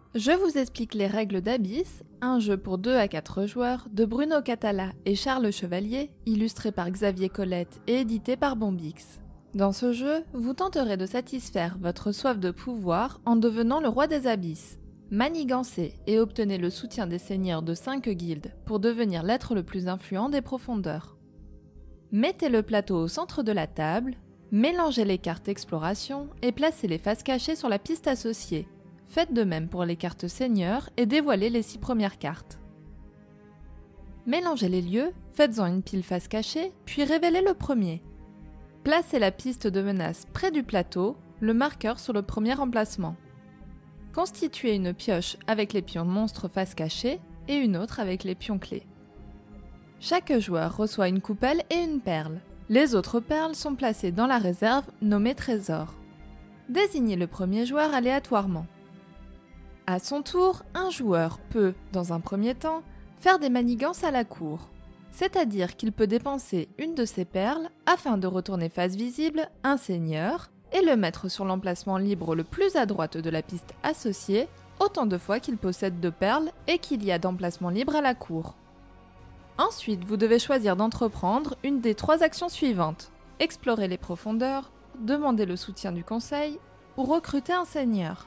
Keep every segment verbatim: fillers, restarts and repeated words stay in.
Je vous explique les règles d'Abyss, un jeu pour deux à quatre joueurs de Bruno Catala et Charles Chevalier, illustré par Xavier Colette et édité par Bombix. Dans ce jeu, vous tenterez de satisfaire votre soif de pouvoir en devenant le roi des abysses. Manigancez et obtenez le soutien des seigneurs de cinq guildes pour devenir l'être le plus influent des profondeurs. Mettez le plateau au centre de la table, mélangez les cartes exploration et placez les faces cachées sur la piste associée. Faites de même pour les cartes seigneurs et dévoilez les six premières cartes. Mélangez les lieux, faites-en une pile face cachée, puis révélez le premier. Placez la piste de menace près du plateau, le marqueur sur le premier emplacement. Constituez une pioche avec les pions monstres face cachée et une autre avec les pions clés. Chaque joueur reçoit une coupelle et une perle. Les autres perles sont placées dans la réserve nommée trésor. Désignez le premier joueur aléatoirement. À son tour, un joueur peut, dans un premier temps, faire des manigances à la cour, c'est-à-dire qu'il peut dépenser une de ses perles afin de retourner face visible un seigneur et le mettre sur l'emplacement libre le plus à droite de la piste associée, autant de fois qu'il possède deux perles et qu'il y a d'emplacement libre à la cour. Ensuite, vous devez choisir d'entreprendre une des trois actions suivantes: explorer les profondeurs, demander le soutien du conseil ou recruter un seigneur.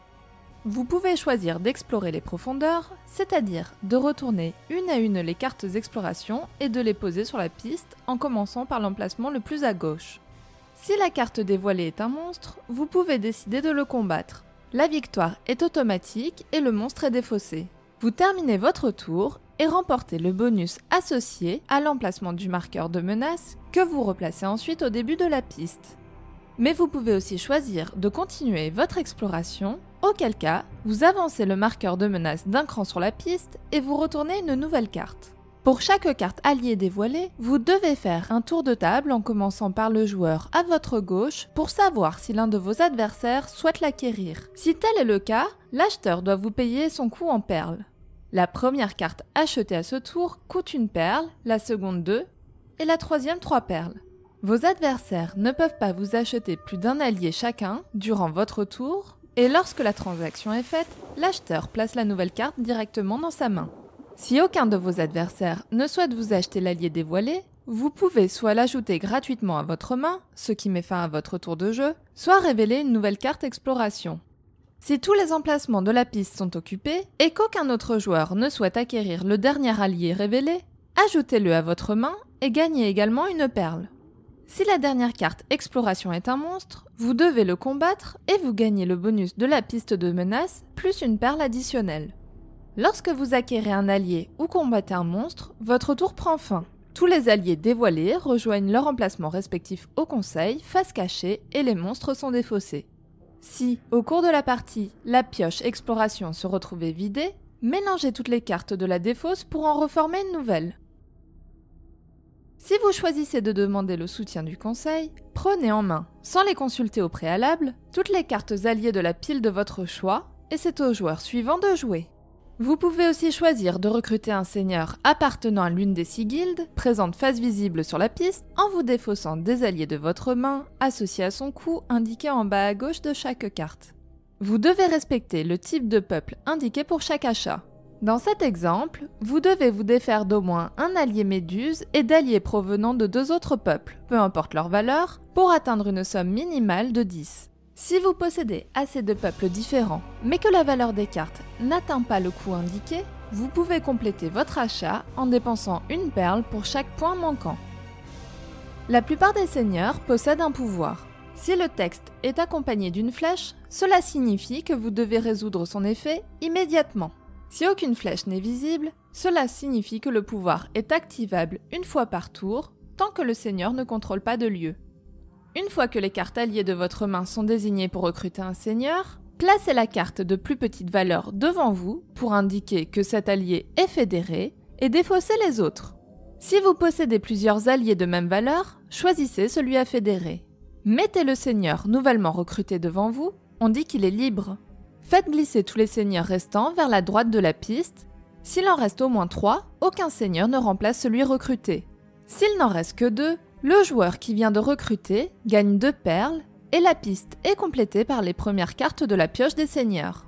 Vous pouvez choisir d'explorer les profondeurs, c'est-à-dire de retourner une à une les cartes exploration et de les poser sur la piste en commençant par l'emplacement le plus à gauche. Si la carte dévoilée est un monstre, vous pouvez décider de le combattre. La victoire est automatique et le monstre est défaussé. Vous terminez votre tour et remportez le bonus associé à l'emplacement du marqueur de menace que vous replacez ensuite au début de la piste. Mais vous pouvez aussi choisir de continuer votre exploration, auquel cas, vous avancez le marqueur de menace d'un cran sur la piste et vous retournez une nouvelle carte. Pour chaque carte alliée dévoilée, vous devez faire un tour de table en commençant par le joueur à votre gauche pour savoir si l'un de vos adversaires souhaite l'acquérir. Si tel est le cas, l'acheteur doit vous payer son coût en perles. La première carte achetée à ce tour coûte une perle, la seconde deux et la troisième trois perles. Vos adversaires ne peuvent pas vous acheter plus d'un allié chacun durant votre tour, et lorsque la transaction est faite, l'acheteur place la nouvelle carte directement dans sa main. Si aucun de vos adversaires ne souhaite vous acheter l'allié dévoilé, vous pouvez soit l'ajouter gratuitement à votre main, ce qui met fin à votre tour de jeu, soit révéler une nouvelle carte exploration. Si tous les emplacements de la piste sont occupés et qu'aucun autre joueur ne souhaite acquérir le dernier allié révélé, ajoutez-le à votre main et gagnez également une perle. Si la dernière carte exploration est un monstre, vous devez le combattre et vous gagnez le bonus de la piste de menace plus une perle additionnelle. Lorsque vous acquérez un allié ou combattez un monstre, votre tour prend fin. Tous les alliés dévoilés rejoignent leur emplacement respectif au conseil, face cachée, et les monstres sont défaussés. Si, au cours de la partie, la pioche exploration se retrouvait vidée, mélangez toutes les cartes de la défausse pour en reformer une nouvelle. Si vous choisissez de demander le soutien du conseil, prenez en main, sans les consulter au préalable, toutes les cartes alliées de la pile de votre choix, et c'est au joueur suivant de jouer. Vous pouvez aussi choisir de recruter un seigneur appartenant à l'une des six guildes, présente face visible sur la piste, en vous défaussant des alliés de votre main, associés à son coup, indiqué en bas à gauche de chaque carte. Vous devez respecter le type de peuple indiqué pour chaque achat. Dans cet exemple, vous devez vous défaire d'au moins un allié méduse et d'alliés provenant de deux autres peuples, peu importe leur valeur, pour atteindre une somme minimale de dix. Si vous possédez assez de peuples différents, mais que la valeur des cartes n'atteint pas le coût indiqué, vous pouvez compléter votre achat en dépensant une perle pour chaque point manquant. La plupart des seigneurs possèdent un pouvoir. Si le texte est accompagné d'une flèche, cela signifie que vous devez résoudre son effet immédiatement. Si aucune flèche n'est visible, cela signifie que le pouvoir est activable une fois par tour, tant que le seigneur ne contrôle pas de lieu. Une fois que les cartes alliées de votre main sont désignées pour recruter un seigneur, placez la carte de plus petite valeur devant vous pour indiquer que cet allié est fédéré et défaussez les autres. Si vous possédez plusieurs alliés de même valeur, choisissez celui à fédérer. Mettez le seigneur nouvellement recruté devant vous, on dit qu'il est libre. Faites glisser tous les seigneurs restants vers la droite de la piste. S'il en reste au moins trois, aucun seigneur ne remplace celui recruté. S'il n'en reste que deux, le joueur qui vient de recruter gagne deux perles et la piste est complétée par les premières cartes de la pioche des seigneurs.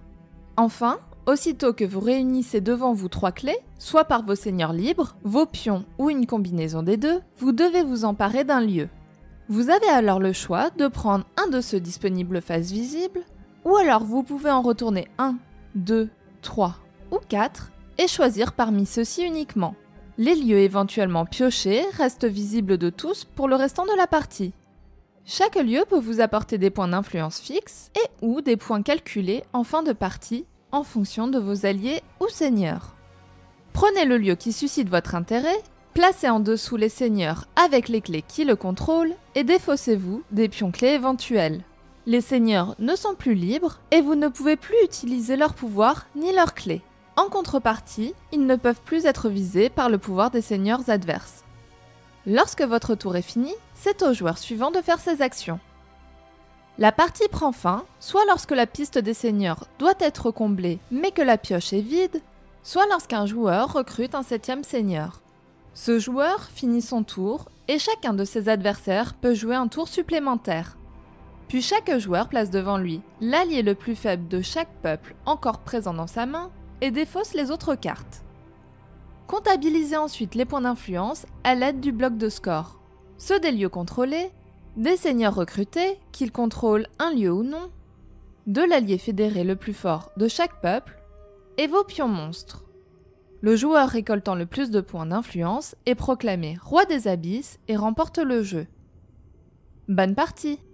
Enfin, aussitôt que vous réunissez devant vous trois clés, soit par vos seigneurs libres, vos pions ou une combinaison des deux, vous devez vous emparer d'un lieu. Vous avez alors le choix de prendre un de ceux disponibles face visible, ou alors vous pouvez en retourner un, deux, trois ou quatre et choisir parmi ceux-ci uniquement. Les lieux éventuellement piochés restent visibles de tous pour le restant de la partie. Chaque lieu peut vous apporter des points d'influence fixes et ou des points calculés en fin de partie en fonction de vos alliés ou seigneurs. Prenez le lieu qui suscite votre intérêt, placez en dessous les seigneurs avec les clés qui le contrôlent et défaussez-vous des pions clés éventuels. Les seigneurs ne sont plus libres et vous ne pouvez plus utiliser leurs pouvoirs ni leurs clés. En contrepartie, ils ne peuvent plus être visés par le pouvoir des seigneurs adverses. Lorsque votre tour est fini, c'est au joueur suivant de faire ses actions. La partie prend fin, soit lorsque la piste des seigneurs doit être comblée mais que la pioche est vide, soit lorsqu'un joueur recrute un septième seigneur. Ce joueur finit son tour et chacun de ses adversaires peut jouer un tour supplémentaire. Puis chaque joueur place devant lui l'allié le plus faible de chaque peuple encore présent dans sa main et défausse les autres cartes. Comptabilisez ensuite les points d'influence à l'aide du bloc de score. Ceux des lieux contrôlés, des seigneurs recrutés, qu'ils contrôlent un lieu ou non, de l'allié fédéré le plus fort de chaque peuple, et vos pions monstres. Le joueur récoltant le plus de points d'influence est proclamé roi des abysses et remporte le jeu. Bonne partie!